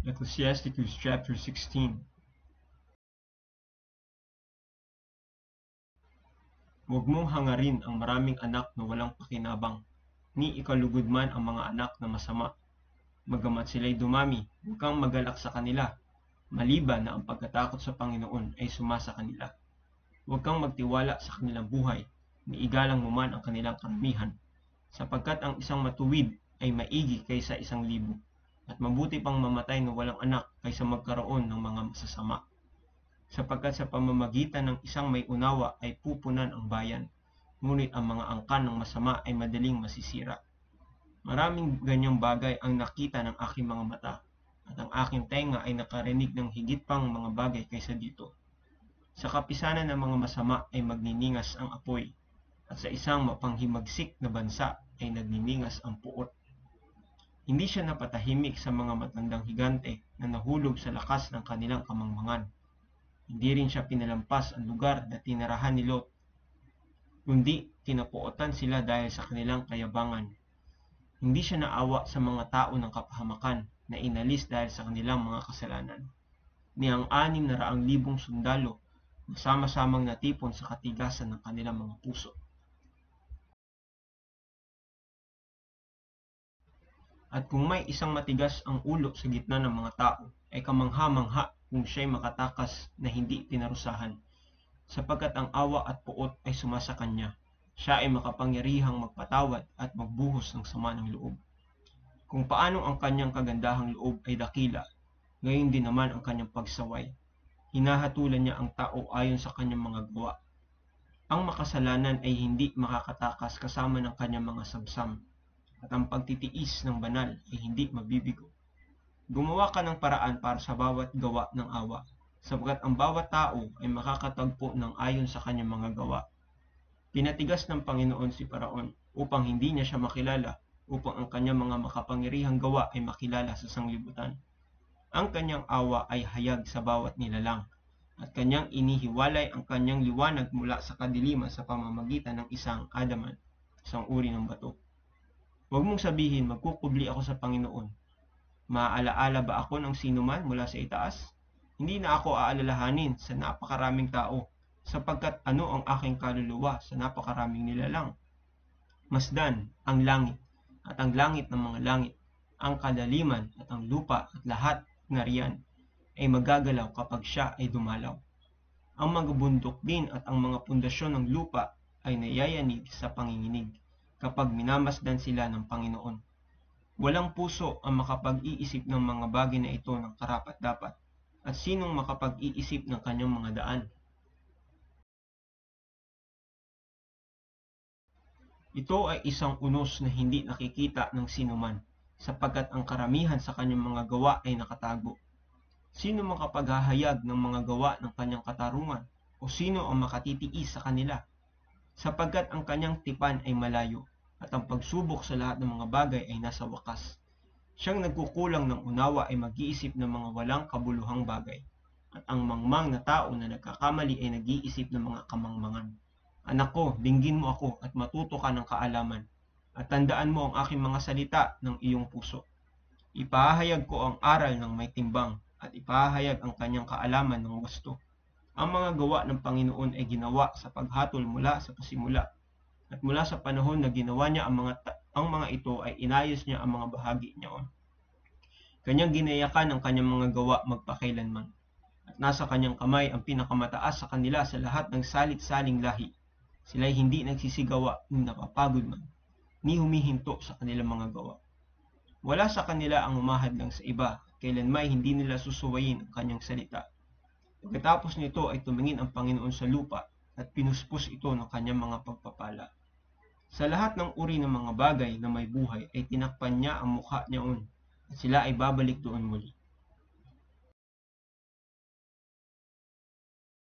Ecclesiasticus chapter 16. Huwag mong hangarin ang maraming anak na walang pakinabang, ni ikalugod man ang mga anak na masama. Bagamat sila'y dumami, huwag kang magalak sa kanila, maliban na ang pagkatakot sa Panginoon ay sumasa kanila. Huwag kang magtiwala sa kanilang buhay, ni igalang mo man ang kanilang karamihan, sapagkat ang isang matuwid ay maigi kaysa 1,000, at mabuti pang mamatay na walang anak kaysa magkaroon ng mga masasama. Sapagkat sa pamamagitan ng isang may unawa ay pupunan ang bayan, ngunit ang mga angkan ng masama ay madaling masisira. Maraming ganyang bagay ang nakita ng aking mga mata, at ang aking tenga ay nakarinig ng higit pang mga bagay kaysa dito. Sa kapisanan ng mga masama ay magniningas ang apoy, at sa isang mapanghimagsik na bansa ay nagniningas ang puot. Hindi siya napatahimik sa mga matandang higante na nahulog sa lakas ng kanilang kamangmangan. Hindi rin siya pinalampas ang lugar na tinirahan ni Lot, kundi tinapuotan sila dahil sa kanilang kayabangan. Hindi siya naawa sa mga tao ng kapahamakan na inalis dahil sa kanilang mga kasalanan. Ni ang 600,000 sundalo na sama-samang natipon sa katigasan ng kanilang mga puso. At kung may isang matigas ang ulo sa gitna ng mga tao, ay kamangha-mangha kung siya'y makatakas na hindi pinarusahan, sapagkat ang awa at puot ay sumasa kanya. Siya ay makapangyarihang magpatawad at magbuhos ng sama ng loob. Kung paano ang kanyang kagandahang loob ay dakila, gayon din naman ang kanyang pagsaway. Hinahatulan niya ang tao ayon sa kanyang mga gawa. Ang makasalanan ay hindi makakatakas kasama ng kanyang mga samsam, at ang pagtitiis ng banal ay hindi mabibigo. Gumawa ka ng paraan para sa bawat gawa ng awa, sapagkat ang bawat tao ay makakatagpo ng ayon sa kanyang mga gawa. Pinatigas ng Panginoon si Paraon upang hindi niya siya makilala, upang ang kanyang mga makapangyarihang gawa ay makilala sa sanglibutan. Ang kanyang awa ay hayag sa bawat nilalang, at kanyang inihiwalay ang kanyang liwanag mula sa kadiliman sa pamamagitan ng isang adaman, isang uri ng bato. Huwag mong sabihin, magkukubli ako sa Panginoon. Maaalaala ba ako ng sinuman mula sa itaas? Hindi na ako aalalahanin sa napakaraming tao, sapagkat ano ang aking kaluluwa sa napakaraming nilalang? Masdan ang langit, at ang langit ng mga langit, ang kadaliman at ang lupa at lahat na riyan, ay magagalaw kapag siya ay dumalaw. Ang mga bundok din at ang mga pundasyon ng lupa ay nayayanig sa panginginig, kapag minamasdan sila ng Panginoon. Walang puso ang makapag-iisip ng mga bagay na ito ng karapat-dapat, at sinong makapag-iisip ng kanyang mga daan? Ito ay isang unos na hindi nakikita ng sinuman, sapagkat ang karamihan sa kanyang mga gawa ay nakatago. Sino makapaghahayag ng mga gawa ng kanyang katarungan, o sino ang makatitiis sa kanila? Sapagkat ang kanyang tipan ay malayo, at ang pagsubok sa lahat ng mga bagay ay nasa wakas. Siyang nagkukulang ng unawa ay mag-iisip ng mga walang kabuluhang bagay, at ang mangmang na tao na nagkakamali ay nag-iisip ng mga kamangmangan. Anak ko, dinggin mo ako at matuto ka ng kaalaman, at tandaan mo ang aking mga salita ng iyong puso. Ipahayag ko ang aral ng may timbang, at ipahayag ang kanyang kaalaman ng wasto. Ang mga gawa ng Panginoon ay ginawa sa paghatol mula sa pasimula, at mula sa panahon na ginawa niya ang mga ito ay inayos niya ang mga bahagi niyaon. Kanyang ginayakan ang kanyang mga gawa magpakailanman, at nasa kanyang kamay ang pinakamataas sa kanila sa lahat ng salit-saling lahi. Sila'y hindi nagsisigawa ni napapagod man, ni humihinto sa kanilang mga gawa. Wala sa kanila ang umahad lang sa iba, at kailanmay hindi nila susuwayin ang kanyang salita. Pagkatapos nito ay tumingin ang Panginoon sa lupa, at pinuspos ito ng kanyang mga pagpapala. Sa lahat ng uri ng mga bagay na may buhay ay tinakpan niya ang mukha niyaon, at sila ay babalik doon muli.